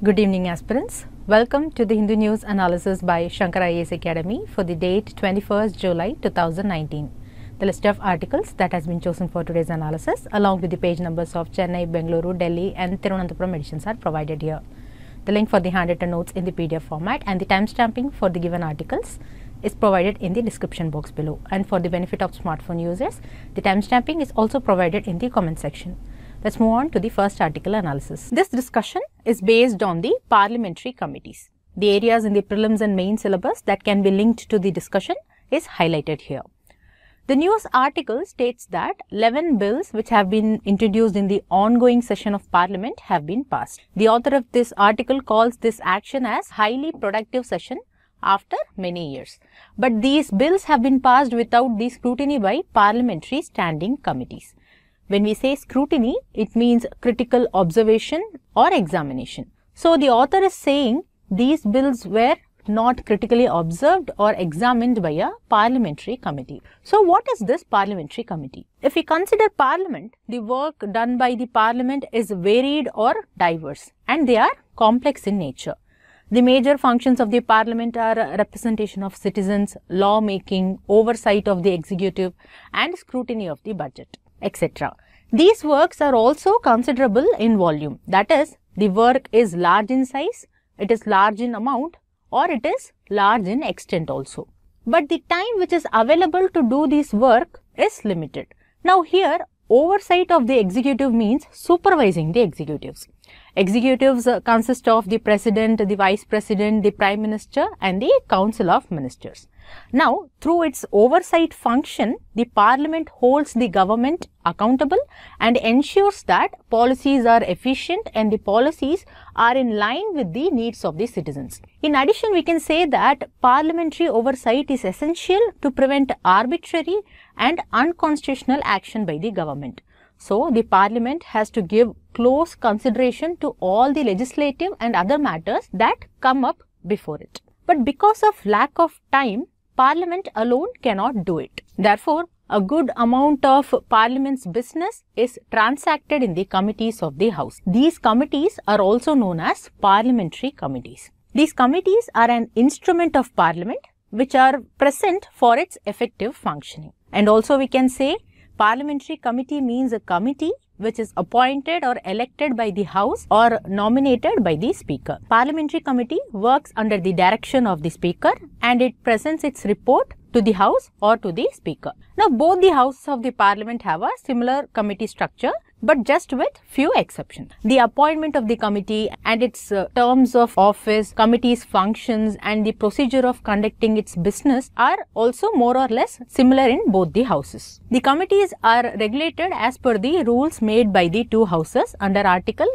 Good evening aspirants. Welcome to the Hindu News Analysis by Shankar IAS Academy for the date 21st July 2019. The list of articles that has been chosen for today's analysis along with the page numbers of Chennai, Bengaluru, Delhi and Thiruvananthapuram editions are provided here. The link for the handwritten notes in the PDF format and the timestamping for the given articles is provided in the description box below, and for the benefit of smartphone users, the timestamping is also provided in the comment section. Let's move on to the first article analysis. This discussion is based on the parliamentary committees. The areas in the prelims and main syllabus that can be linked to the discussion is highlighted here. The news article states that 11 bills which have been introduced in the ongoing session of Parliament have been passed. The author of this article calls this action as highly productive session after many years. But these bills have been passed without the scrutiny by parliamentary standing committees. When we say scrutiny, it means critical observation or examination. So the author is saying these bills were not critically observed or examined by a parliamentary committee. So what is this parliamentary committee? If we consider Parliament, the work done by the Parliament is varied or diverse and they are complex in nature. The major functions of the Parliament are representation of citizens, law making, oversight of the executive and scrutiny of the budget, etc. These works are also considerable in volume. That is, the work is large in size, it is large in amount, or it is large in extent also. But the time which is available to do this work is limited. Now here, oversight of the executive means supervising the executives. Executives consist of the President, the Vice President, the Prime Minister and the Council of Ministers. Now, through its oversight function, the Parliament holds the government accountable and ensures that policies are efficient and the policies are in line with the needs of the citizens. In addition, we can say that parliamentary oversight is essential to prevent arbitrary and unconstitutional action by the government. So, the Parliament has to give close consideration to all the legislative and other matters that come up before it. But because of lack of time, Parliament alone cannot do it. Therefore, a good amount of Parliament's business is transacted in the committees of the House. These committees are also known as parliamentary committees. These committees are an instrument of Parliament which are present for its effective functioning. And also we can say parliamentary committee means a committee which is appointed or elected by the House or nominated by the Speaker. Parliamentary committee works under the direction of the Speaker and it presents its report to the House or to the Speaker. Now, both the Houses of the Parliament have a similar committee structure, but just with few exceptions. The appointment of the committee and its terms of office, committee's functions and the procedure of conducting its business are also more or less similar in both the houses. The committees are regulated as per the rules made by the two houses under Article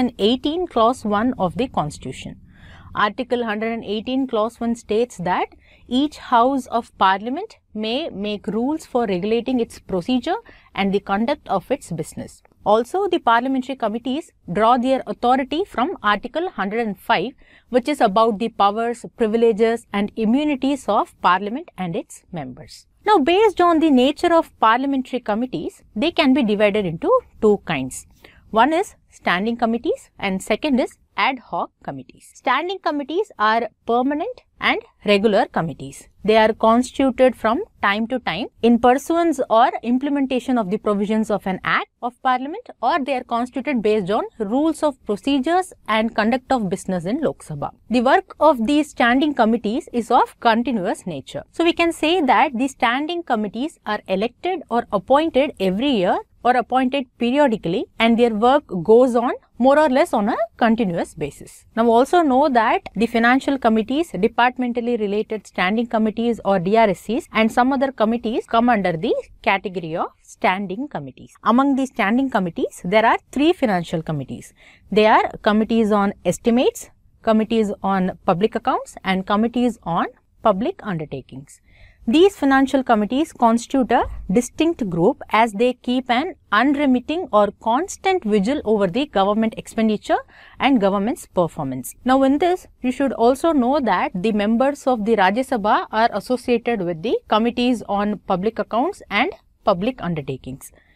118 Clause 1 of the Constitution. Article 118 Clause 1 states that each House of Parliament may make rules for regulating its procedure and the conduct of its business. Also, the parliamentary committees draw their authority from Article 105, which is about the powers, privileges and immunities of Parliament and its members. Now, based on the nature of parliamentary committees, they can be divided into two kinds. One is standing committees and second is ad hoc committees. Standing committees are permanent and regular committees. They are constituted from time to time in pursuance or implementation of the provisions of an act of Parliament, or they are constituted based on rules of procedures and conduct of business in Lok Sabha. The work of these standing committees is of continuous nature. So we can say that the standing committees are elected or appointed every year or appointed periodically and their work goes on more or less on a continuous basis. Now also know that the financial committees, departmentally related standing committees or DRSCs and some other committees come under the category of standing committees. Among the standing committees, there are three financial committees. They are committees on estimates, committees on public accounts and committees on public undertakings. These financial committees constitute a distinct group as they keep an unremitting or constant vigil over the government expenditure and government's performance. Now in this, you should also know that the members of the Rajya Sabha are associated with the committees on public accounts and public undertakings.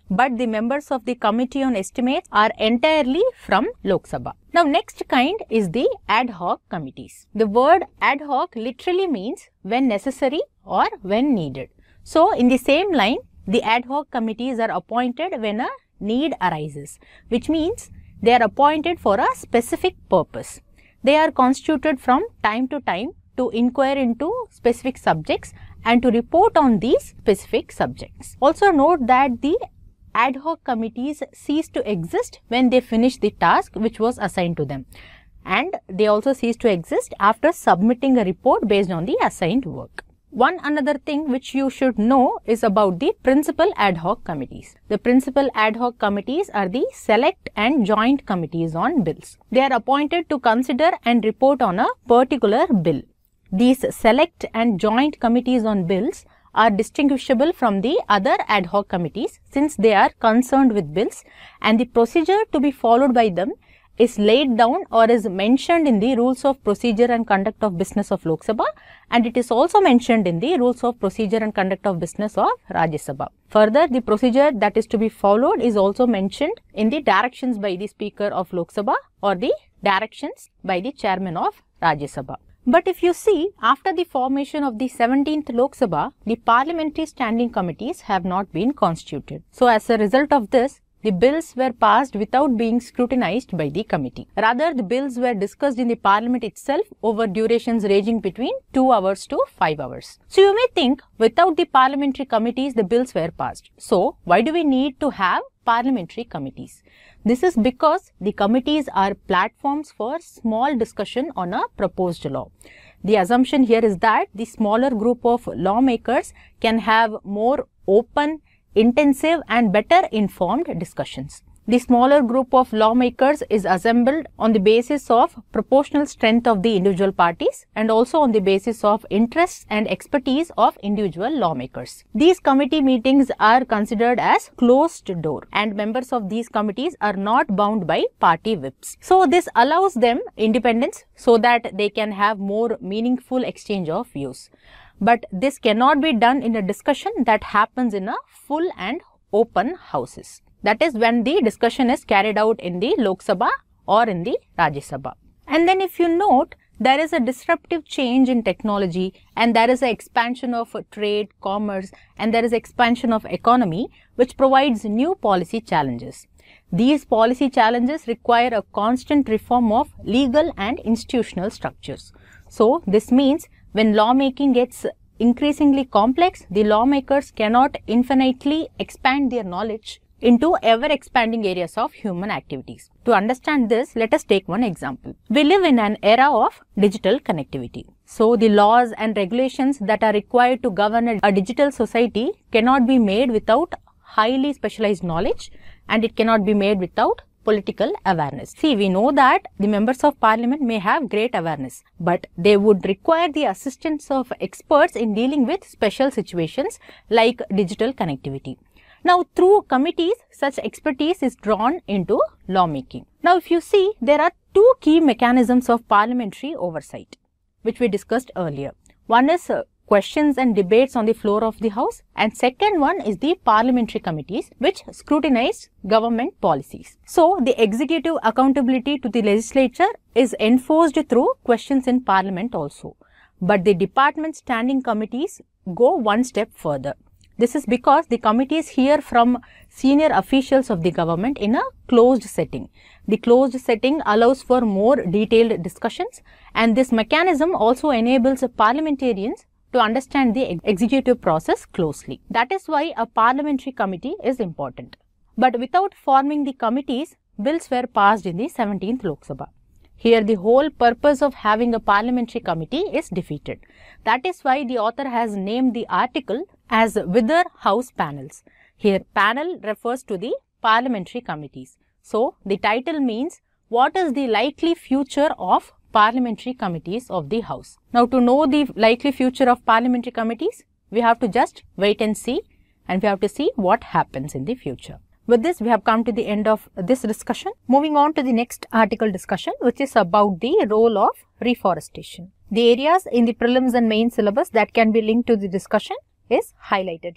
but the members of the Committee on Estimates are entirely from Lok Sabha. Now, next kind is the ad hoc committees. The word ad hoc literally means when necessary or when needed. So, in the same line, the ad hoc committees are appointed when a need arises, which means they are appointed for a specific purpose. They are constituted from time to time to inquire into specific subjects and to report on these specific subjects. Also note that the ad hoc committees cease to exist when they finish the task which was assigned to them, and they also cease to exist after submitting a report based on the assigned work. One another thing which you should know is about the principal ad hoc committees. The principal ad hoc committees are the select and joint committees on bills. They are appointed to consider and report on a particular bill. These select and joint committees on bills are distinguishable from the other ad hoc committees since they are concerned with bills, and the procedure to be followed by them is laid down or is mentioned in the Rules of Procedure and Conduct of Business of Lok Sabha, and it is also mentioned in the Rules of Procedure and Conduct of Business of Rajya Sabha. Further, the procedure that is to be followed is also mentioned in the directions by the Speaker of Lok Sabha or the directions by the Chairman of Rajya Sabha. But if you see, after the formation of the 17th Lok Sabha, the parliamentary standing committees have not been constituted. So, as a result of this, the bills were passed without being scrutinized by the committee. Rather, the bills were discussed in the parliament itself over durations ranging between 2 hours to 5 hours. So, you may think without the parliamentary committees, the bills were passed. So, why do we need to have parliamentary committees? This is because the committees are platforms for small discussion on a proposed law. The assumption here is that the smaller group of lawmakers can have more open, intensive and better informed discussions. The smaller group of lawmakers is assembled on the basis of proportional strength of the individual parties and also on the basis of interests and expertise of individual lawmakers. These committee meetings are considered as closed door, and members of these committees are not bound by party whips. So, this allows them independence so that they can have more meaningful exchange of views. But this cannot be done in a discussion that happens in a full and open houses. That is when the discussion is carried out in the Lok Sabha or in the Rajya Sabha. And then if you note, there is a disruptive change in technology, and there is an expansion of trade, commerce, and there is expansion of economy which provides new policy challenges. These policy challenges require a constant reform of legal and institutional structures. So, this means when lawmaking gets increasingly complex, the lawmakers cannot infinitely expand their knowledge into ever-expanding areas of human activities. To understand this, let us take one example. We live in an era of digital connectivity. So, the laws and regulations that are required to govern a digital society cannot be made without highly specialized knowledge, and it cannot be made without political awareness. See, we know that the members of parliament may have great awareness, but they would require the assistance of experts in dealing with special situations like digital connectivity. Now, through committees, such expertise is drawn into lawmaking. Now, if you see, there are two key mechanisms of parliamentary oversight, which we discussed earlier. One is questions and debates on the floor of the house, and second one is the parliamentary committees which scrutinize government policies. So, the executive accountability to the legislature is enforced through questions in parliament also. But the department standing committees go one step further. This is because the committees hear from senior officials of the government in a closed setting. The closed setting allows for more detailed discussions, and this mechanism also enables parliamentarians to understand the executive process closely. That is why a parliamentary committee is important. But without forming the committees, bills were passed in the 17th Lok Sabha. Here, the whole purpose of having a parliamentary committee is defeated. That is why the author has named the article as Whither House panels. Here, panel refers to the parliamentary committees. So, the title means what is the likely future of parliamentary committees of the house. Now, to know the likely future of parliamentary committees, we have to just wait and see, and we have to see what happens in the future. With this, we have come to the end of this discussion. Moving on to the next article discussion, which is about the role of reforestation. The areas in the prelims and main syllabus that can be linked to the discussion is highlighted here.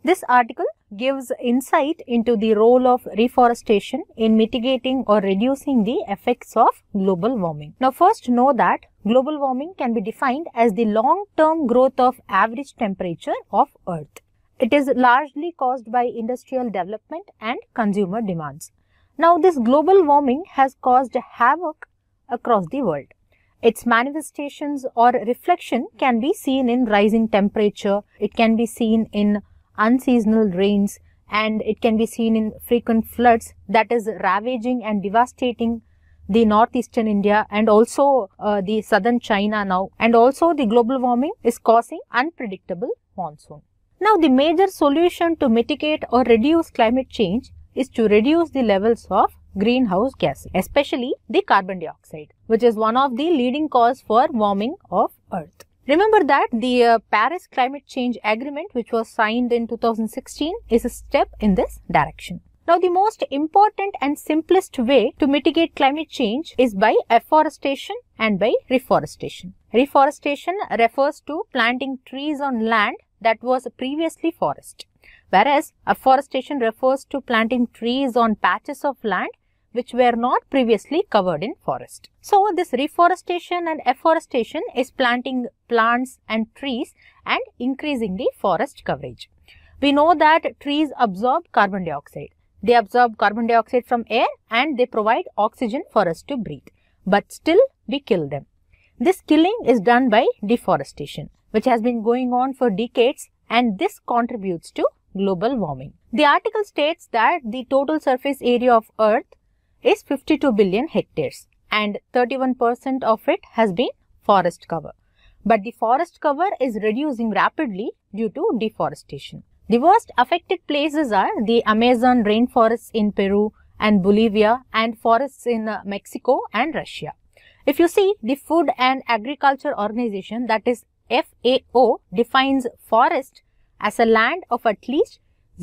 This article gives insight into the role of reforestation in mitigating or reducing the effects of global warming. Now, first know that global warming can be defined as the long-term growth of average temperature of Earth. It is largely caused by industrial development and consumer demands. Now, this global warming has caused havoc across the world. Its manifestations or reflection can be seen in rising temperature, it can be seen in unseasonal rains, and it can be seen in frequent floods that is ravaging and devastating the northeastern India and also the southern China now, and also the global warming is causing unpredictable monsoon. Now, the major solution to mitigate or reduce climate change is to reduce the levels of greenhouse gases, especially the carbon dioxide, which is one of the leading cause for warming of Earth. Remember that the Paris Climate Change Agreement, which was signed in 2016, is a step in this direction. Now, the most important and simplest way to mitigate climate change is by afforestation and by reforestation. Reforestation refers to planting trees on land that was previously forest, whereas afforestation refers to planting trees on patches of land which were not previously covered in forest. So, this reforestation and afforestation is planting plants and trees and increasing the forest coverage. We know that trees absorb carbon dioxide. They absorb carbon dioxide from air and they provide oxygen for us to breathe. But still, we kill them. This killing is done by deforestation, which has been going on for decades, and this contributes to global warming. The article states that the total surface area of Earth is 52 billion hectares and 31% of it has been forest cover. But the forest cover is reducing rapidly due to deforestation. The worst affected places are the Amazon rainforests in Peru and Bolivia and forests in Mexico and Russia. If you see, the Food and Agriculture Organization, that is FAO, defines forest as a land of at least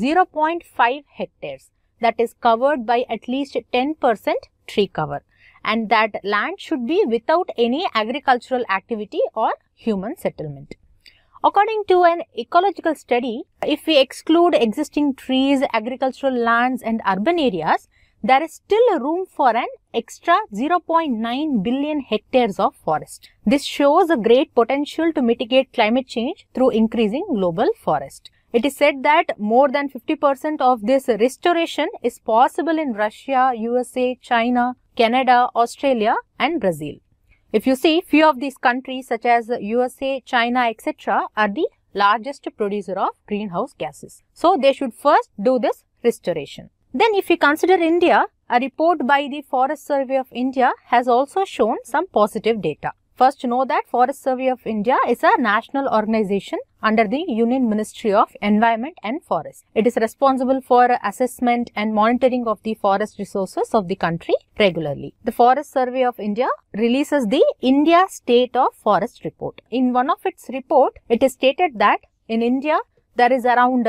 0.5 hectares that is covered by at least 10% tree cover, and that land should be without any agricultural activity or human settlement. According to an ecological study, if we exclude existing trees, agricultural lands and urban areas, there is still room for an extra 0.9 billion hectares of forest. This shows a great potential to mitigate climate change through increasing global forest. It is said that more than 50% of this restoration is possible in Russia, USA, China, Canada, Australia and Brazil. If you see, few of these countries such as USA, China, etc. are the largest producer of greenhouse gases. So, they should first do this restoration. Then if we consider India, a report by the Forest Survey of India has also shown some positive data. First, know that Forest Survey of India is a national organization under the Union Ministry of Environment and Forest. It is responsible for assessment and monitoring of the forest resources of the country regularly. The Forest Survey of India releases the India State of Forest report. In one of its report, it is stated that in India, there is around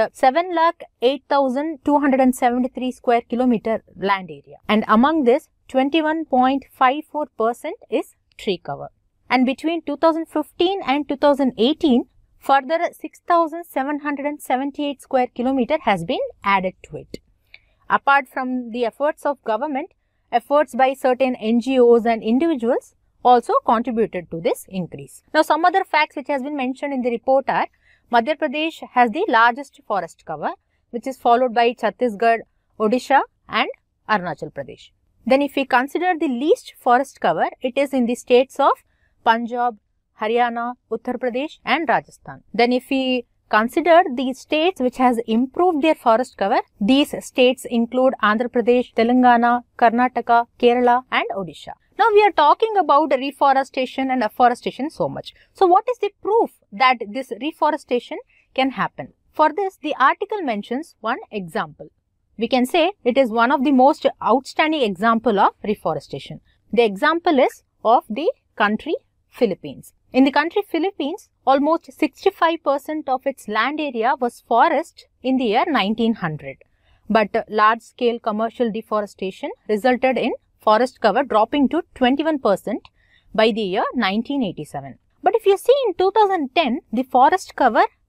7,08,273 square kilometer land area, and among this 21.54% is tree cover. And between 2015 and 2018, further 6,778 square kilometer has been added to it. Apart from the efforts of government, efforts by certain NGOs and individuals also contributed to this increase. Now, some other facts which has been mentioned in the report are Madhya Pradesh has the largest forest cover, which is followed by Chhattisgarh, Odisha and Arunachal Pradesh. Then if we consider the least forest cover, it is in the states of Punjab, Haryana, Uttar Pradesh and Rajasthan. Then if we consider the states which has improved their forest cover, these states include Andhra Pradesh, Telangana, Karnataka, Kerala and Odisha. Now, we are talking about reforestation and afforestation so much. So, what is the proof that this reforestation can happen? For this, the article mentions one example. We can say it is one of the most outstanding example of reforestation. The example is of the country Philippines. In the country Philippines, almost 65% of its land area was forest in the year 1900. But large-scale commercial deforestation resulted in forest cover dropping to 21% by the year 1987. But if you see in 2010, the forest cover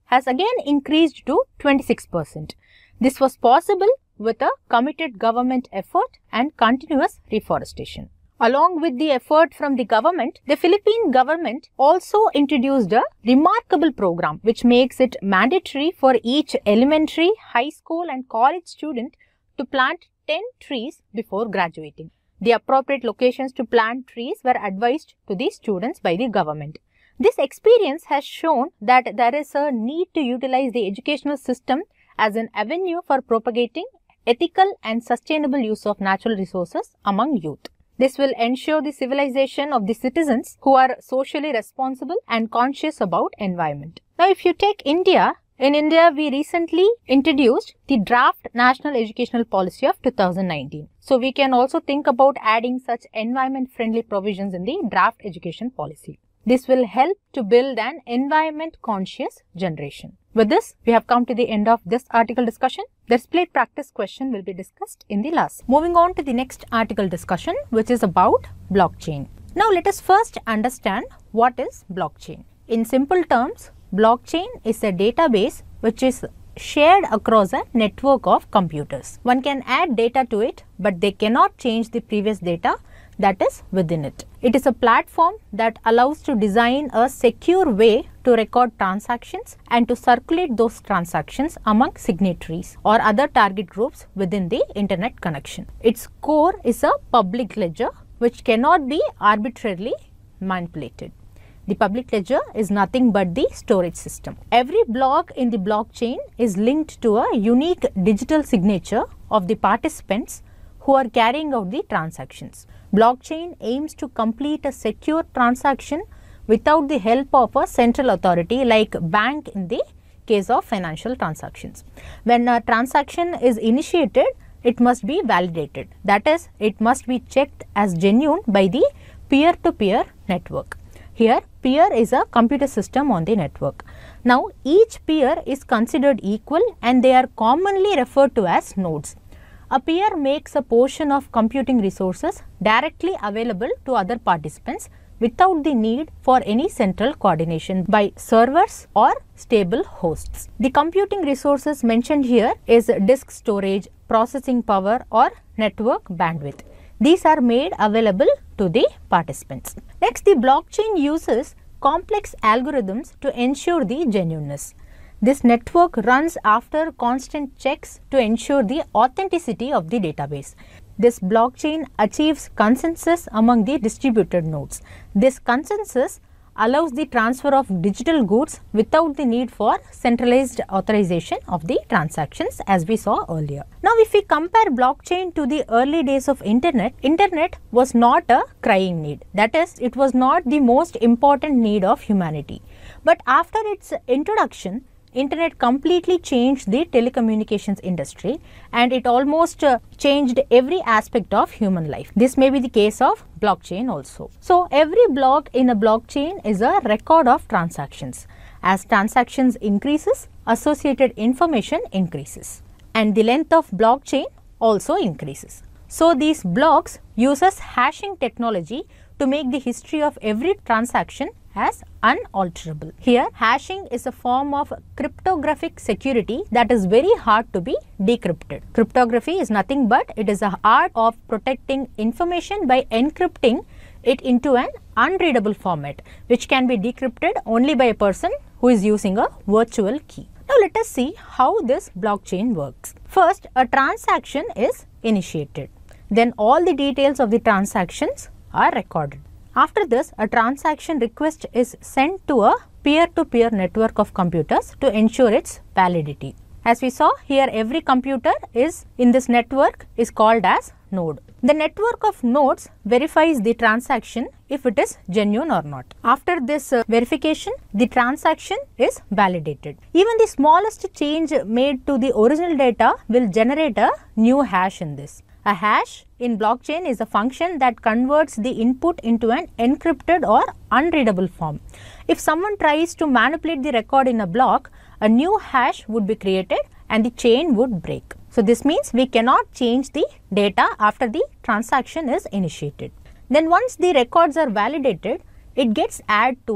has again increased to 26%. This was possible with a committed government effort and continuous reforestation. Along with the effort from the government, the Philippine government also introduced a remarkable program which makes it mandatory for each elementary, high school and college student to plant 10 trees before graduating. The appropriate locations to plant trees were advised to the students by the government. This experience has shown that there is a need to utilize the educational system as an avenue for propagating ethical and sustainable use of natural resources among youth. This will ensure the civilization of the citizens who are socially responsible and conscious about environment. Now, if you take India, in India, we recently introduced the Draft National Educational Policy of 2019. So, we can also think about adding such environment-friendly provisions in the draft education policy. This will help to build an environment-conscious generation. With this, we have come to the end of this article discussion. The split practice question will be discussed in the last. Moving on to the next article discussion, which is about blockchain. Now, let us first understand what is blockchain. In simple terms, blockchain is a database which is shared across a network of computers. One can add data to it, but they cannot change the previous data that is within it. It is a platform that allows to design a secure way to record transactions and to circulate those transactions among signatories or other target groups within the internet connection. Its core is a public ledger which cannot be arbitrarily manipulated. The public ledger is nothing but the storage system. Every block in the blockchain is linked to a unique digital signature of the participants who are carrying out the transactions. Blockchain aims to complete a secure transaction without the help of a central authority like bank in the case of financial transactions. When a transaction is initiated, it must be validated. That is, it must be checked as genuine by the peer-to-peer network. Here, peer is a computer system on the network. Now, each peer is considered equal and they are commonly referred to as nodes. A peer makes a portion of computing resources directly available to other participants without the need for any central coordination by servers or stable hosts. The computing resources mentioned here is disk storage, processing power or network bandwidth. These are made available to the participants. Next, the blockchain uses complex algorithms to ensure the genuineness. This network runs after constant checks to ensure the authenticity of the database. This blockchain achieves consensus among the distributed nodes. This consensus allows the transfer of digital goods without the need for centralized authorization of the transactions, as we saw earlier. Now, if we compare blockchain to the early days of internet was not a crying need. That is, it was not the most important need of humanity. But after its introduction, Internet completely changed the telecommunications industry and it almost changed every aspect of human life. This may be the case of blockchain also. So, every block in a blockchain is a record of transactions. As transactions increases, associated information increases and the length of blockchain also increases. So, these blocks uses hashing technology to make the history of every transaction as unalterable. Here, hashing is a form of cryptographic security that is very hard to be decrypted. Cryptography is nothing but it is a art of protecting information by encrypting it into an unreadable format, which can be decrypted only by a person who is using a virtual key. Now, let us see how this blockchain works. First, a transaction is initiated. Then, all the details of the transactions are recorded. After this, a transaction request is sent to a peer-to-peer network of computers to ensure its validity. As we saw here, every computer is in this network is called as node. The network of nodes verifies the transaction if it is genuine or not. After this verification, the transaction is validated. Even the smallest change made to the original data will generate a new hash in this. A hash in blockchain is a function that converts the input into an encrypted or unreadable form. If someone tries to manipulate the record in a block, a new hash would be created and the chain would break. So, this means we cannot change the data after the transaction is initiated. Then once the records are validated, it gets added to a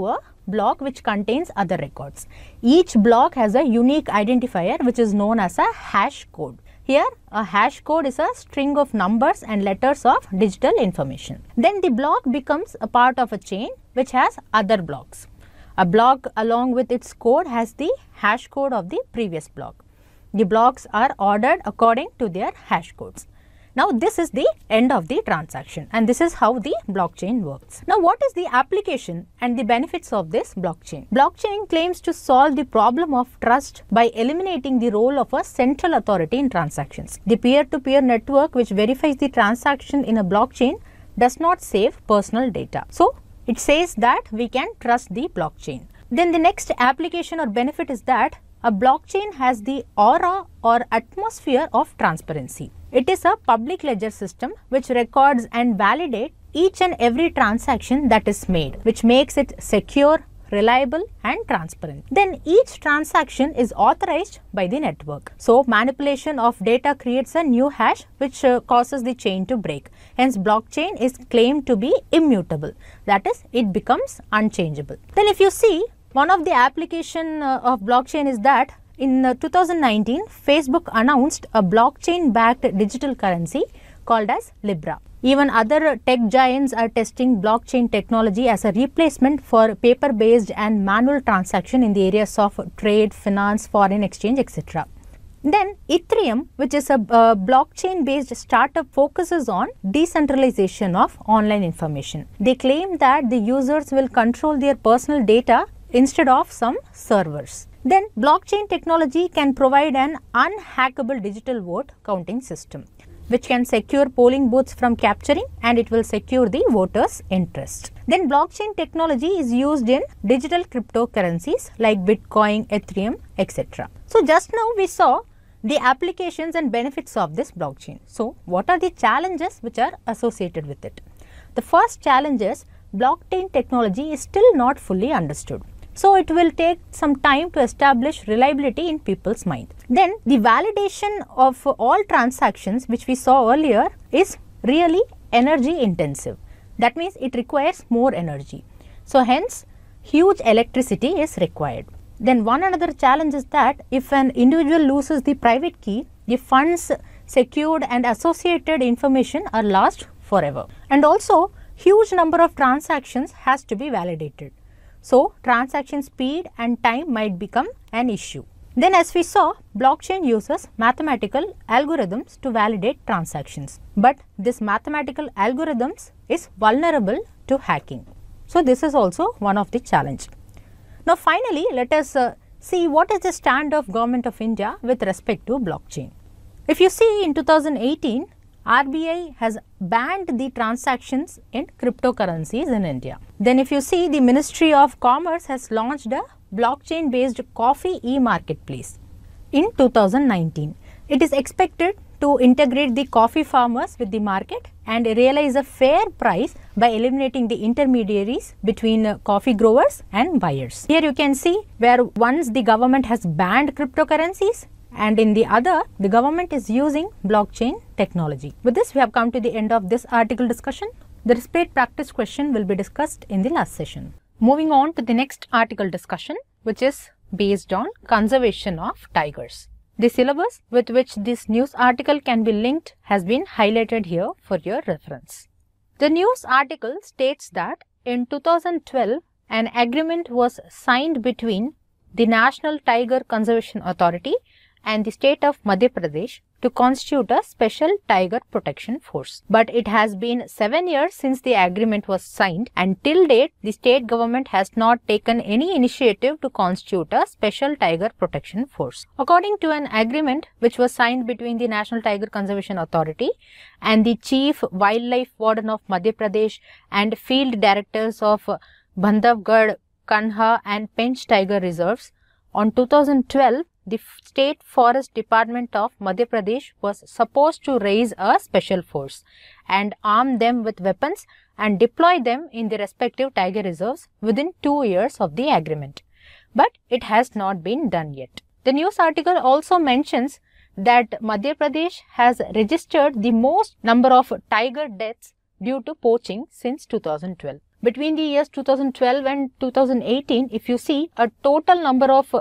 block which contains other records. Each block has a unique identifier which is known as a hash code. Here, a hash code is a string of numbers and letters of digital information. Then the block becomes a part of a chain which has other blocks. A block along with its code has the hash code of the previous block. The blocks are ordered according to their hash codes. Now, this is the end of the transaction and this is how the blockchain works. Now, what is the application and the benefits of this blockchain? Blockchain claims to solve the problem of trust by eliminating the role of a central authority in transactions. The peer-to-peer network which verifies the transaction in a blockchain does not save personal data. So, it says that we can trust the blockchain. Then the next application or benefit is that a blockchain has the aura or atmosphere of transparency. It is a public ledger system which records and validates each and every transaction that is made, which makes it secure, reliable and transparent. Then each transaction is authorized by the network. So, manipulation of data creates a new hash which causes the chain to break. Hence, blockchain is claimed to be immutable. That is, it becomes unchangeable. Then if you see, one of the application of blockchain is that in 2019, Facebook announced a blockchain-backed digital currency called as Libra. Even other tech giants are testing blockchain technology as a replacement for paper-based and manual transaction in the areas of trade, finance, foreign exchange, etc. Then Ethereum, which is a blockchain-based startup, focuses on decentralization of online information. They claim that the users will control their personal data instead of some servers. Then blockchain technology can provide an unhackable digital vote counting system which can secure polling booths from capturing and it will secure the voters' interest. Then blockchain technology is used in digital cryptocurrencies like Bitcoin, Ethereum, etc. So just now we saw the applications and benefits of this blockchain. So what are the challenges which are associated with it? The first challenge is blockchain technology is still not fully understood. So it will take some time to establish reliability in people's mind. Then the validation of all transactions which we saw earlier is really energy intensive. That means it requires more energy. So hence huge electricity is required. Then one another challenge is that if an individual loses the private key, the funds secured and associated information are lost forever. And also huge number of transactions has to be validated. So, transaction speed and time might become an issue. Then as we saw, blockchain uses mathematical algorithms to validate transactions. But this mathematical algorithms is vulnerable to hacking. So, this is also one of the challenge. Now, finally, let us see what is the stand of Government of India with respect to blockchain. If you see in 2018, RBI has banned the transactions in cryptocurrencies in India. Then if you see, the Ministry of Commerce has launched a blockchain based coffee e-marketplace in 2019. It is expected to integrate the coffee farmers with the market and realize a fair price by eliminating the intermediaries between coffee growers and buyers. Here you can see where once the government has banned cryptocurrencies, and in the other, the government is using blockchain technology. With this, we have come to the end of this article discussion. The displayed practice question will be discussed in the last session. Moving on to the next article discussion, which is based on conservation of tigers. The syllabus with which this news article can be linked has been highlighted here for your reference. The news article states that in 2012, an agreement was signed between the National Tiger Conservation Authority and the state of Madhya Pradesh to constitute a special tiger protection force. But it has been 7 years since the agreement was signed and till date the state government has not taken any initiative to constitute a special tiger protection force. According to an agreement which was signed between the National Tiger Conservation Authority and the Chief Wildlife Warden of Madhya Pradesh and Field Directors of Bandhavgarh, Kanha and Pench Tiger Reserves, on 2012, the State Forest Department of Madhya Pradesh was supposed to raise a special force and arm them with weapons and deploy them in the respective tiger reserves within 2 years of the agreement. But it has not been done yet. The news article also mentions that Madhya Pradesh has registered the most number of tiger deaths due to poaching since 2012. Between the years 2012 and 2018, if you see, a total number of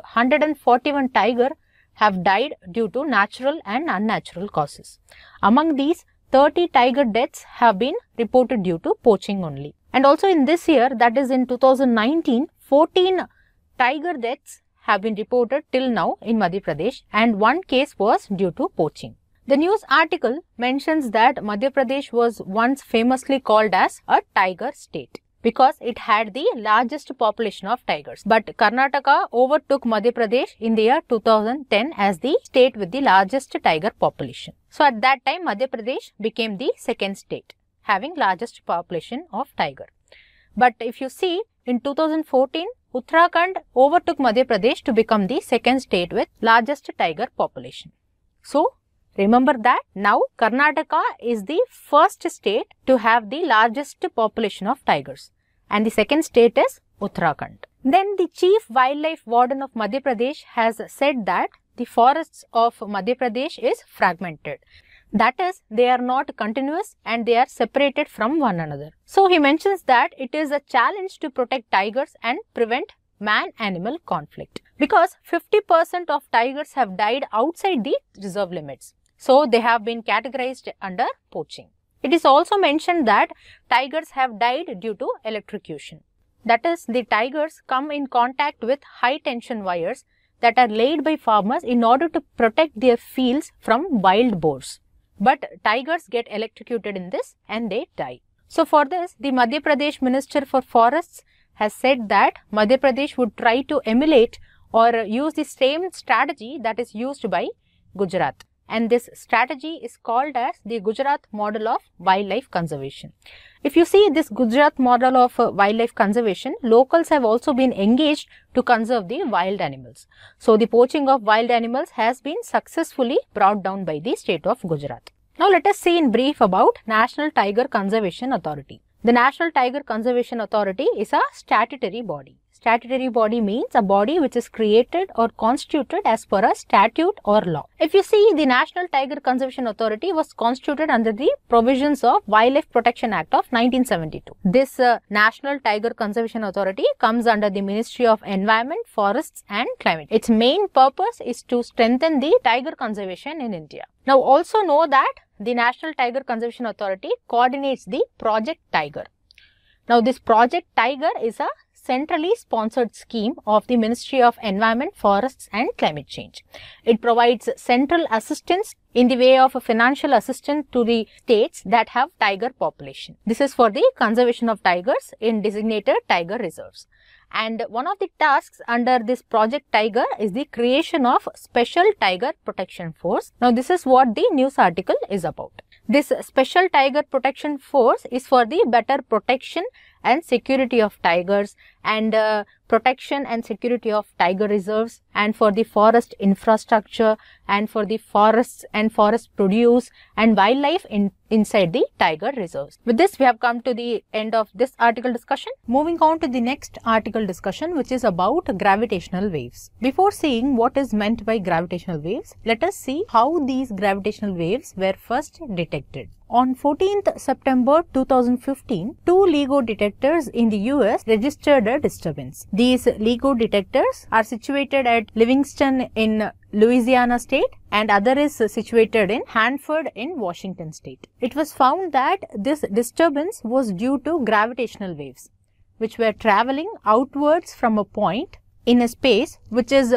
141 tiger have died due to natural and unnatural causes. Among these, 30 tiger deaths have been reported due to poaching only. And also in this year, that is in 2019, 14 tiger deaths have been reported till now in Madhya Pradesh, and one case was due to poaching. The news article mentions that Madhya Pradesh was once famously called as a tiger state because it had the largest population of tigers. But Karnataka overtook Madhya Pradesh in the year 2010 as the state with the largest tiger population. So at that time, Madhya Pradesh became the second state having largest population of tiger. But if you see, in 2014, Uttarakhand overtook Madhya Pradesh to become the second state with largest tiger population. So remember that now Karnataka is the first state to have the largest population of tigers, and the second state is Uttarakhand. Then the Chief Wildlife Warden of Madhya Pradesh has said that the forests of Madhya Pradesh is fragmented. That is, they are not continuous and they are separated from one another. So he mentions that it is a challenge to protect tigers and prevent man-animal conflict because 50% of tigers have died outside the reserve limits. So they have been categorized under poaching. It is also mentioned that tigers have died due to electrocution. That is, the tigers come in contact with high tension wires that are laid by farmers in order to protect their fields from wild boars. But tigers get electrocuted in this and they die. So for this, the Madhya Pradesh Minister for Forests has said that Madhya Pradesh would try to emulate or use the same strategy that is used by Gujarat. And this strategy is called as the Gujarat model of wildlife conservation. If you see this Gujarat model of wildlife conservation, locals have also been engaged to conserve the wild animals. So the poaching of wild animals has been successfully brought down by the state of Gujarat. Now let us see in brief about National Tiger Conservation Authority. The National Tiger Conservation Authority is a statutory body. Statutory body means a body which is created or constituted as per a statute or law. If you see, the National Tiger Conservation Authority was constituted under the provisions of Wildlife Protection Act of 1972. This National Tiger Conservation Authority comes under the Ministry of Environment, Forests and Climate. Its main purpose is to strengthen the tiger conservation in India. Now also know that the National Tiger Conservation Authority coordinates the Project Tiger. Now this Project Tiger is a centrally sponsored scheme of the Ministry of Environment, Forests and Climate Change. It provides central assistance in the way of financial assistance to the states that have tiger population. This is for the conservation of tigers in designated tiger reserves. And one of the tasks under this Project Tiger is the creation of Special Tiger Protection Force. Now this is what the news article is about. This Special Tiger Protection Force is for the better protection and security of tigers and protection and security of tiger reserves, and for the forest infrastructure and for the forests and forest produce and wildlife inside the tiger reserves. With this, we have come to the end of this article discussion. Moving on to the next article discussion, which is about gravitational waves. Before seeing what is meant by gravitational waves, let us see how these gravitational waves were first detected. On 14th September 2015, two LIGO detectors in the US registered a disturbance. These LIGO detectors are situated at Livingston in Louisiana state and other is situated in Hanford in Washington state. It was found that this disturbance was due to gravitational waves, which were traveling outwards from a point in a space which is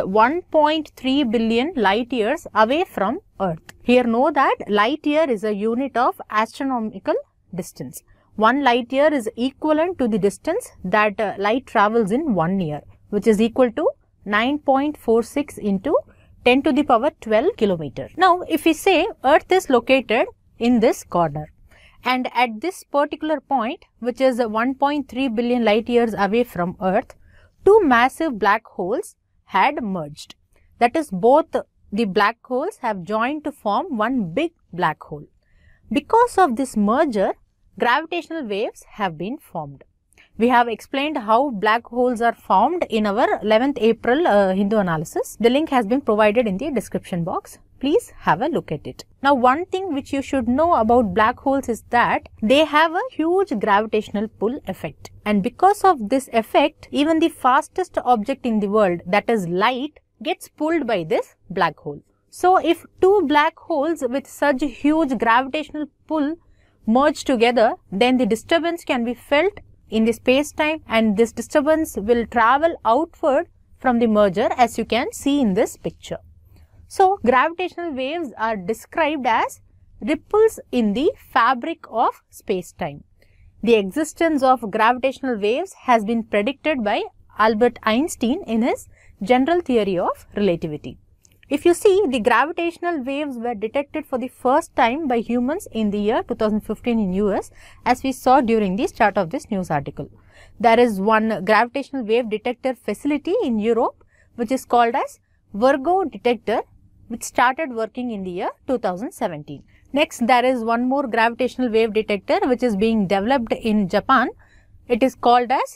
1.3 billion light years away from Earth. Here know that light year is a unit of astronomical distance. 1 light year is equivalent to the distance that light travels in 1 year, which is equal to 9.46 into 10 to the power 12 kilometer. Now, if we say Earth is located in this corner, and at this particular point, which is 1.3 billion light years away from Earth, two massive black holes had merged. That is, both the black holes have joined to form one big black hole. Because of this merger, gravitational waves have been formed. We have explained how black holes are formed in our 11th April Hindu analysis. The link has been provided in the description box. please have a look at it. Now, one thing which you should know about black holes is that they have a huge gravitational pull effect. And because of this effect, even the fastest object in the world, that is light, gets pulled by this black hole. So, if two black holes with such huge gravitational pull merge together, then the disturbance can be felt in the space-time, and this disturbance will travel outward from the merger, as you can see in this picture. So, gravitational waves are described as ripples in the fabric of space-time. The existence of gravitational waves has been predicted by Albert Einstein in his general theory of relativity. If you see, the gravitational waves were detected for the first time by humans in the year 2015 in US, as we saw during the start of this news article. There is one gravitational wave detector facility in Europe which is called as Virgo detector, which started working in the year 2017. Next, there is one more gravitational wave detector which is being developed in Japan. It is called as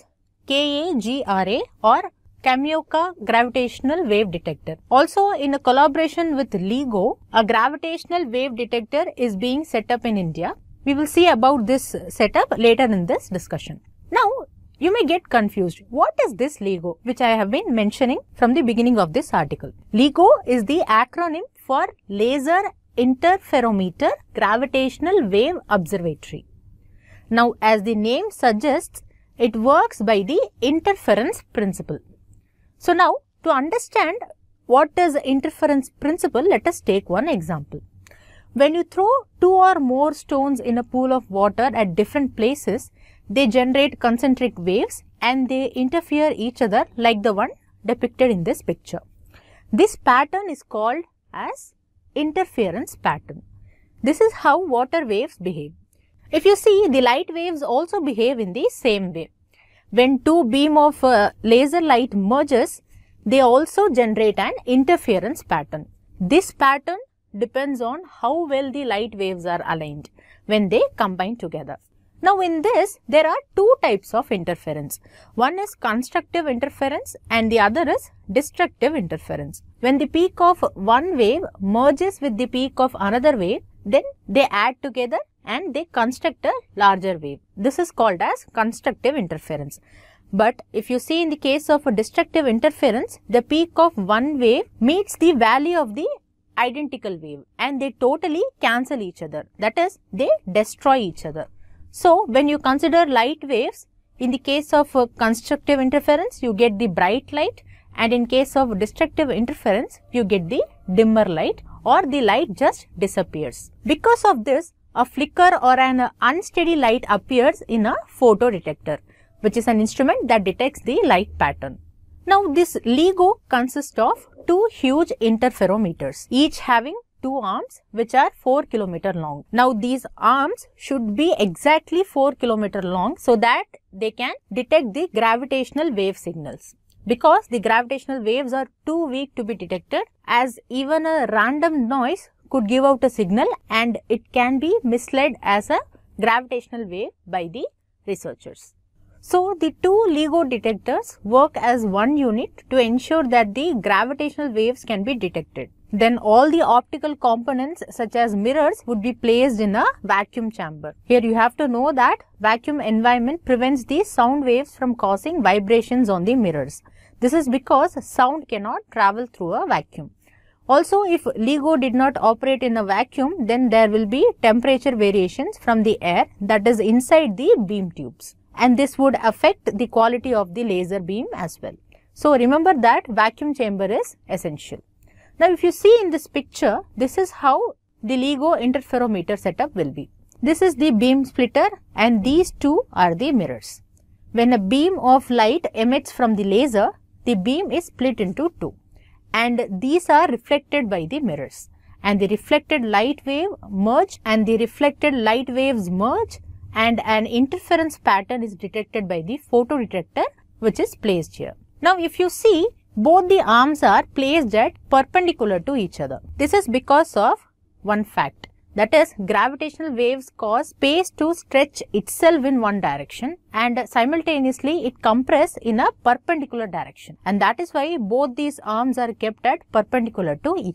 KAGRA or Kamioka Gravitational Wave Detector. Also, in a collaboration with LIGO, a gravitational wave detector is being set up in India. We will see about this setup later in this discussion. Now, you may get confused. What is this LIGO, which I have been mentioning from the beginning of this article? LIGO is the acronym for Laser Interferometer Gravitational Wave Observatory. Now, as the name suggests, it works by the interference principle. So, now to understand what is the interference principle, let us take one example. When you throw two or more stones in a pool of water at different places, they generate concentric waves and they interfere each other like the one depicted in this picture. This pattern is called as interference pattern. This is how water waves behave. If you see, the light waves also behave in the same way. When two beams of laser light merges, they also generate an interference pattern. This pattern depends on how well the light waves are aligned when they combine together. Now, in this, there are two types of interference. One is constructive interference and the other is destructive interference. When the peak of one wave merges with the peak of another wave, then they add together and they construct a larger wave. This is called as constructive interference. But if you see, in the case of a destructive interference, the peak of one wave meets the value of the identical wave and they totally cancel each other. That is, they destroy each other. So, when you consider light waves, in the case of constructive interference, you get the bright light, and in case of destructive interference, you get the dimmer light, or the light just disappears. Because of this, a flicker or an unsteady light appears in a photodetector, which is an instrument that detects the light pattern. Now, this LIGO consists of two huge interferometers, each having two arms which are 4 km long. Now, these arms should be exactly 4 km long so that they can detect the gravitational wave signals. Because the gravitational waves are too weak to be detected, as even a random noise could give out a signal and it can be misled as a gravitational wave by the researchers. So, the two LIGO detectors work as one unit to ensure that the gravitational waves can be detected. Then all the optical components such as mirrors would be placed in a vacuum chamber. Here you have to know that vacuum environment prevents the sound waves from causing vibrations on the mirrors. This is because sound cannot travel through a vacuum. Also, if LIGO did not operate in a vacuum, then there will be temperature variations from the air that is inside the beam tubes, and this would affect the quality of the laser beam as well. So, remember that vacuum chamber is essential. Now, if you see in this picture, this is how the LIGO interferometer setup will be. This is the beam splitter and these two are the mirrors. When a beam of light emits from the laser, the beam is split into two and these are reflected by the mirrors, and the reflected light wave merge and the reflected light waves merge, and an interference pattern is detected by the photodetector which is placed here. Now, if you see, both the arms are placed at perpendicular to each other. This is because of one fact, that is, gravitational waves cause space to stretch itself in one direction and simultaneously it compresses in a perpendicular direction, and that is why both these arms are kept at perpendicular to each other.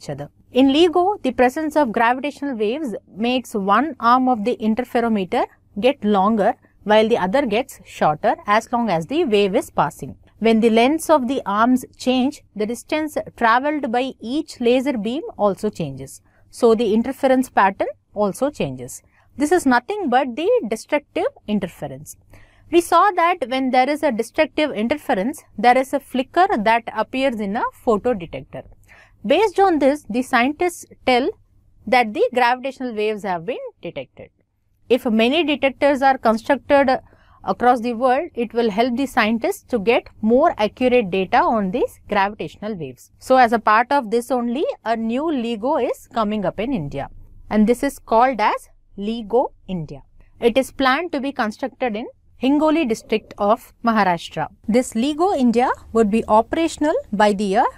In LIGO, the presence of gravitational waves makes one arm of the interferometer get longer while the other gets shorter as long as the wave is passing. When the lengths of the arms change, the distance travelled by each laser beam also changes. So, the interference pattern also changes. This is nothing but the destructive interference. We saw that when there is a destructive interference, there is a flicker that appears in a photodetector. Based on this, the scientists tell that the gravitational waves have been detected. If many detectors are constructed across the world, it will help the scientists to get more accurate data on these gravitational waves. So, as a part of this only, a new LIGO is coming up in India, and this is called as LIGO India. It is planned to be constructed in Hingoli district of Maharashtra. This LIGO India would be operational by the year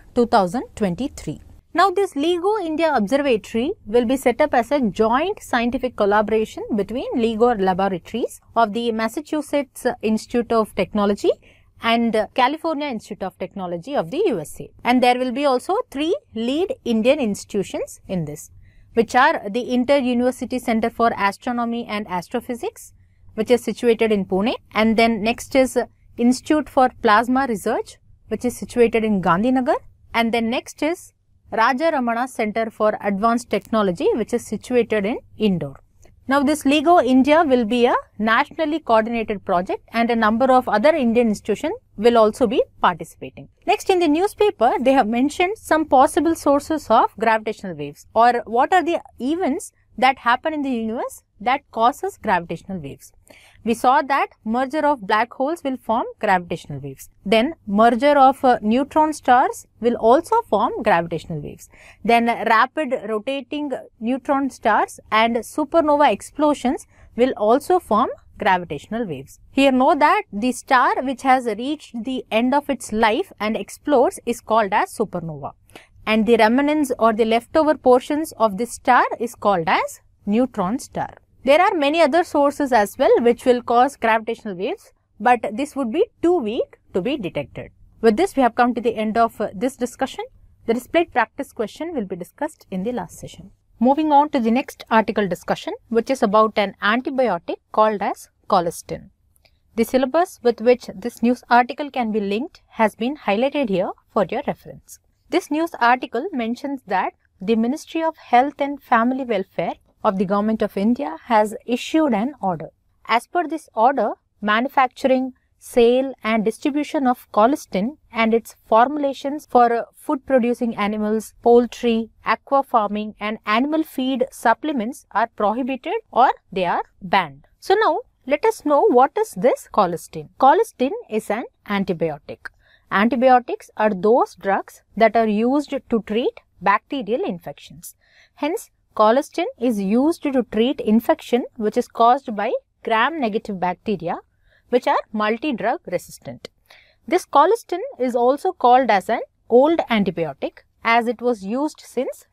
2023. Now, this LIGO India Observatory will be set up as a joint scientific collaboration between LIGO laboratories of the Massachusetts Institute of Technology and California Institute of Technology of the USA. And there will be also 3 lead Indian institutions in this, which are the Inter-University Center for Astronomy and Astrophysics, which is situated in Pune, and then next is Institute for Plasma Research, which is situated in Gandhinagar, and then next is Raja Ramana Center for Advanced Technology, which is situated in Indore. Now, this LIGO India will be a nationally coordinated project, and a number of other Indian institutions will also be participating. Next, in the newspaper, they have mentioned some possible sources of gravitational waves, or what are the events that happen in the universe that causes gravitational waves. We saw that merger of black holes will form gravitational waves. Then merger of neutron stars will also form gravitational waves. Then rapid rotating neutron stars and supernova explosions will also form gravitational waves. Here know that the star which has reached the end of its life and explodes is called as supernova, and the remnants or the leftover portions of this star is called as neutron star. There are many other sources as well which will cause gravitational waves, but this would be too weak to be detected. With this, we have come to the end of this discussion. The displayed practice question will be discussed in the last session. Moving on to the next article discussion, which is about an antibiotic called as Colistin. The syllabus with which this news article can be linked has been highlighted here for your reference. This news article mentions that the Ministry of Health and Family Welfare of the Government of India has issued an order. As per this order, manufacturing, sale and distribution of colistin and its formulations for food producing animals, poultry, aqua farming and animal feed supplements are prohibited or they are banned. So now let us know what is this colistin. Colistin is an antibiotic. Antibiotics are those drugs that are used to treat bacterial infections. Hence, colistin is used to treat infection which is caused by gram-negative bacteria which are multi-drug resistant. This colistin is also called as an old antibiotic as it was used since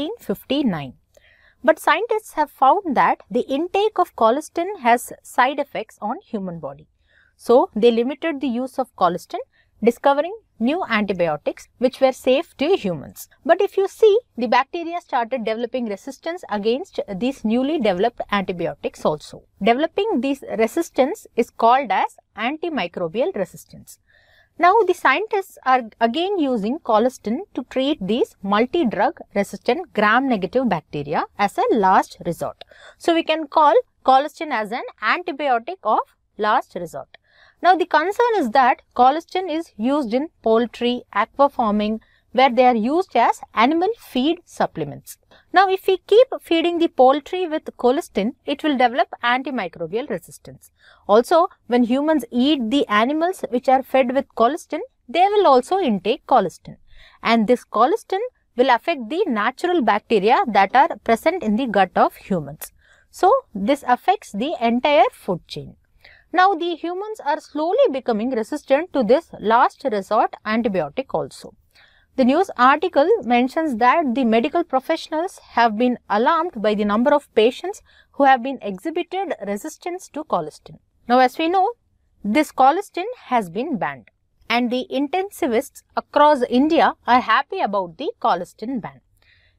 1959. But scientists have found that the intake of colistin has side effects on human body. So, they limited the use of colistin, discovering new antibiotics which were safe to humans. But if you see, the bacteria started developing resistance against these newly developed antibiotics also. Developing this resistance is called as antimicrobial resistance. Now, the scientists are again using colistin to treat these multi-drug resistant gram-negative bacteria as a last resort. So, we can call colistin as an antibiotic of last resort. Now, the concern is that colistin is used in poultry, aqua farming, where they are used as animal feed supplements. Now, if we keep feeding the poultry with colistin, it will develop antimicrobial resistance. Also, when humans eat the animals which are fed with colistin, they will also intake colistin. And this colistin will affect the natural bacteria that are present in the gut of humans. So, this affects the entire food chain. Now, the humans are slowly becoming resistant to this last resort antibiotic also. The news article mentions that the medical professionals have been alarmed by the number of patients who have been exhibited resistance to colistin. Now, as we know, this colistin has been banned and the intensivists across India are happy about the colistin ban.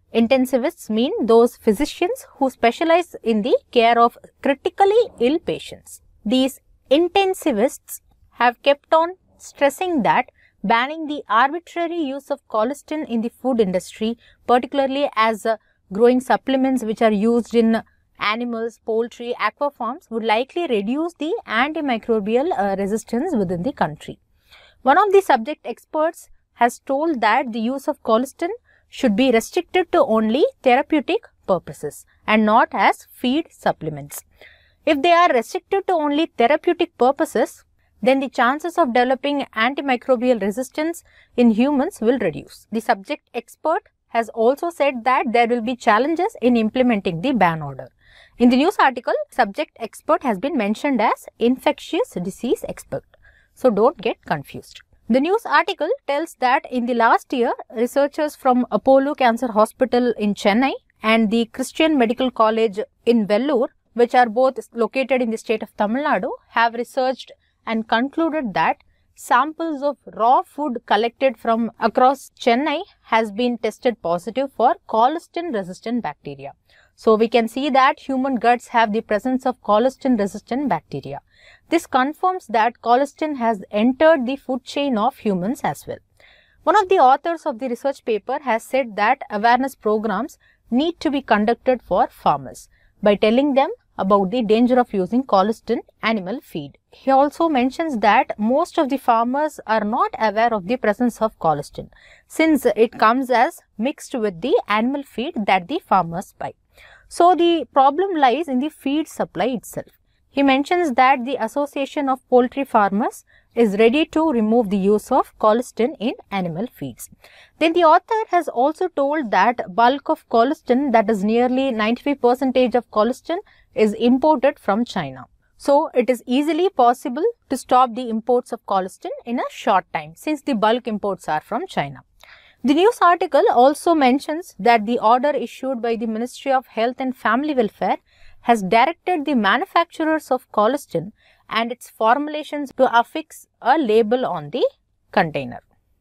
Intensivists mean those physicians who specialize in the care of critically ill patients. These intensivists have kept on stressing that banning the arbitrary use of colistin in the food industry, particularly as growing supplements which are used in animals, poultry, aqua farms, would likely reduce the antimicrobial resistance within the country. One of the subject experts has told that the use of colistin should be restricted to only therapeutic purposes and not as feed supplements. If they are restricted to only therapeutic purposes, then the chances of developing antimicrobial resistance in humans will reduce. The subject expert has also said that there will be challenges in implementing the ban order. In the news article, subject expert has been mentioned as infectious disease expert. So don't get confused. The news article tells that in the last year, researchers from Apollo Cancer Hospital in Chennai and the Christian Medical College in Vellore, which are both located in the state of Tamil Nadu, have researched and concluded that samples of raw food collected from across Chennai has been tested positive for colistin resistant bacteria. So we can see that human guts have the presence of colistin resistant bacteria. This confirms that colistin has entered the food chain of humans as well. One of the authors of the research paper has said that awareness programs need to be conducted for farmers by telling them about the danger of using colistin animal feed. He also mentions that most of the farmers are not aware of the presence of colistin since it comes as mixed with the animal feed that the farmers buy. So the problem lies in the feed supply itself. He mentions that the Association of Poultry Farmers is ready to remove the use of colistin in animal feeds. Then the author has also told that bulk of colistin, that is nearly 95% of colistin, is imported from China. So it is easily possible to stop the imports of colistin in a short time since the bulk imports are from China. The news article also mentions that the order issued by the Ministry of Health and Family Welfare has directed the manufacturers of colistin and its formulations to affix a label on the container.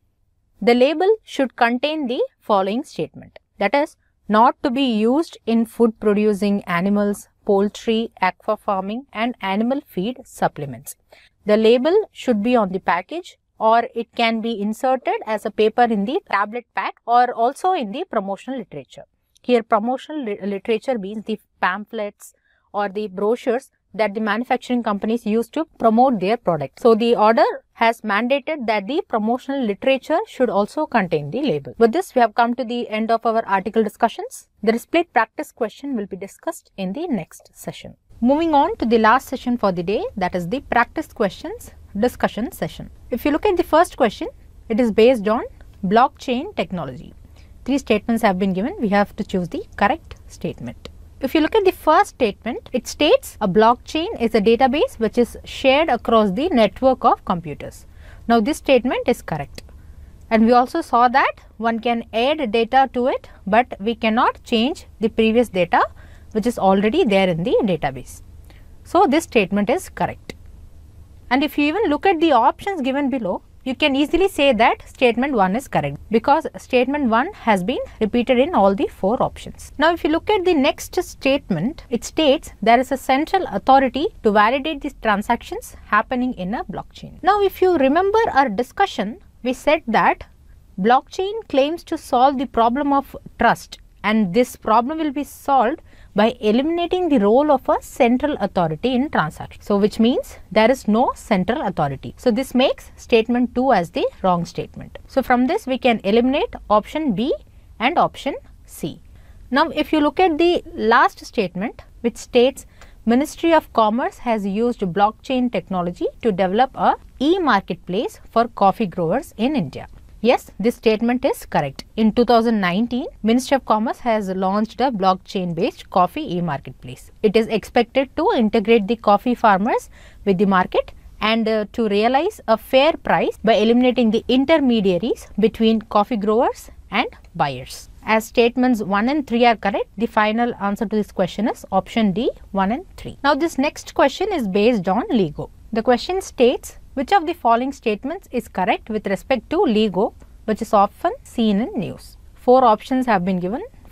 The label should contain the following statement, that is, not to be used in food producing animals, poultry, aqua farming and animal feed supplements. The label should be on the package, or it can be inserted as a paper in the tablet pack or also in the promotional literature. Here promotional literature means the pamphlets or the brochures that the manufacturing companies use to promote their product. So the order has mandated that the promotional literature should also contain the label. With this, we have come to the end of our article discussions. The displayed practice question will be discussed in the next session. Moving on to the last session for the day, that is the practice questions discussion session. If you look at the first question, it is based on blockchain technology. 3 statements have been given. We have to choose the correct statement. If you look at the first statement, it states a blockchain is a database which is shared across the network of computers. Now this statement is correct. And we also saw that one can add data to it, but we cannot change the previous data which is already there in the database. So this statement is correct. And if you even look at the options given below, you can easily say that statement 1 is correct because statement 1 has been repeated in all the 4 options. Now if you look at the next statement, it states there is a central authority to validate these transactions happening in a blockchain. Now if you remember our discussion, we said that blockchain claims to solve the problem of trust, and this problem will be solved by eliminating the role of a central authority in transaction. So which means there is no central authority. So this makes statement 2 as the wrong statement. So from this we can eliminate option B and option C. Now if you look at the last statement, which states Ministry of Commerce has used blockchain technology to develop a e-marketplace for coffee growers in India. Yes, this statement is correct. In 2019, Ministry of Commerce has launched a blockchain-based coffee e-marketplace. It is expected to integrate the coffee farmers with the market and to realize a fair price by eliminating the intermediaries between coffee growers and buyers. As statements 1 and 3 are correct, the final answer to this question is option D, 1 and 3. Now this next question is based on LIGO. The question states, which of the following statements is correct with respect to LIGO, which is often seen in news? 4 options have been given.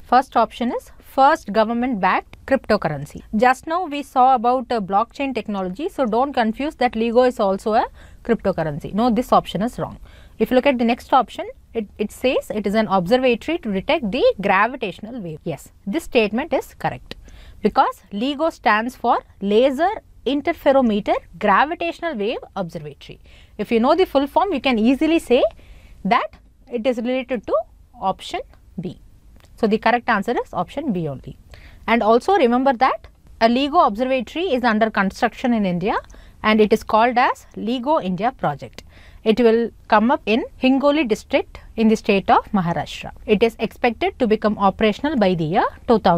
First option is first government backed cryptocurrency. Just now we saw about blockchain technology, so don't confuse that LIGO is also a cryptocurrency. No, this option is wrong. If you look at the next option, it says it is an observatory to detect the gravitational wave. Yes, this statement is correct because LIGO stands for Laser Interferometer Gravitational Wave Observatory. If you know the full form, you can easily say that it is related to option B. So, the correct answer is option B only. And also remember that a LIGO observatory is under construction in India and it is called as LIGO India project. It will come up in Hingoli district in the state of Maharashtra. It is expected to become operational by the year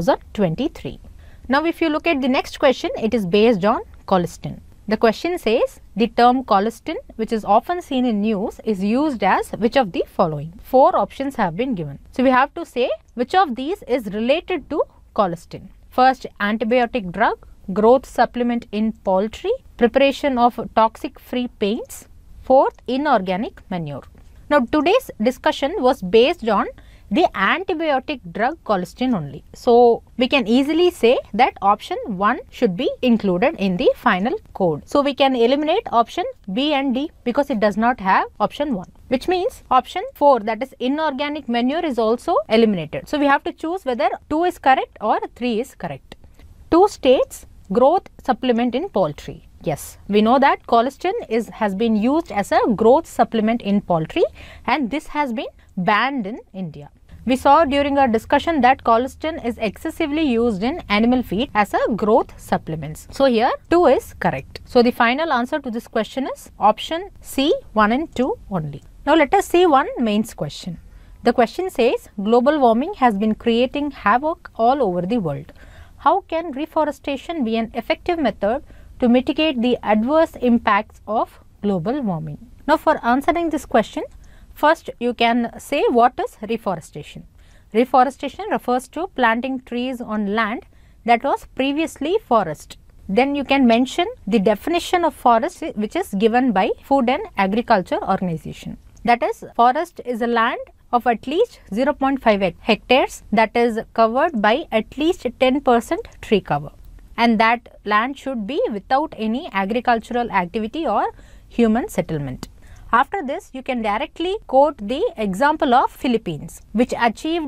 2023. Now, if you look at the next question, it is based on Colistin. The question says the term Colistin, which is often seen in news, is used as which of the following? 4 options have been given. So, we have to say which of these is related to Colistin. First, antibiotic drug, growth supplement in poultry, preparation of toxic free paints. Fourth, inorganic manure. Now, today's discussion was based on the antibiotic drug Colistin only. So, we can easily say that option 1 should be included in the final code. So, we can eliminate option B and D because it does not have option 1, which means option 4, that is inorganic manure, is also eliminated. So, we have to choose whether 2 is correct or 3 is correct. 2 states growth supplement in poultry. Yes, we know that Colistin has been used as a growth supplement in poultry and this has been banned in India. We saw during our discussion that Colistin is excessively used in animal feed as a growth supplements. So, here 2 is correct. So, the final answer to this question is option C, 1 and 2 only. Now, let us see one mains question. The question says global warming has been creating havoc all over the world. How can reforestation be an effective method to mitigate the adverse impacts of global warming? Now, for answering this question, first you can say what is reforestation. Reforestation refers to planting trees on land that was previously forest. Then you can mention the definition of forest which is given by Food and Agriculture Organization. That is, forest is a land of at least 0.5 hectares that is covered by at least 10% tree cover, and that land should be without any agricultural activity or human settlement. After this, you can directly quote the example of Philippines, which achieved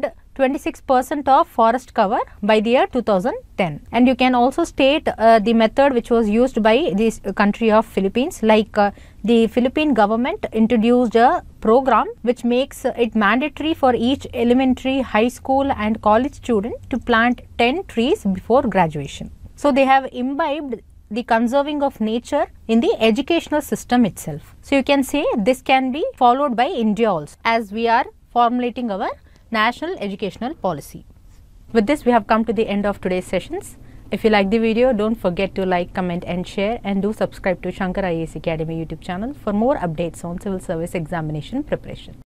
26% of forest cover by the year 2010. And you can also state the method which was used by this country of Philippines, like the Philippine government introduced a program which makes it mandatory for each elementary, high school and college student to plant 10 trees before graduation. So, they have imbibed the conserving of nature in the educational system itself. So, you can say this can be followed by India also as we are formulating our national educational policy. With this, we have come to the end of today's sessions. If you like the video, don't forget to like, comment and share, and do subscribe to Shankar IAS Academy YouTube channel for more updates on civil service examination preparation.